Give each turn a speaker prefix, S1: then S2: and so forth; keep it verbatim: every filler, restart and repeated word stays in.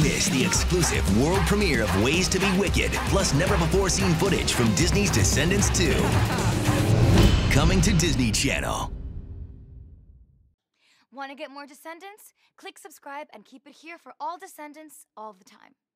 S1: miss the exclusive world premiere of Ways to Be Wicked, plus never-before-seen footage from Disney's Descendants two. Coming to Disney Channel.
S2: Want to get more Descendants? Click subscribe and keep it here for all Descendants all the time.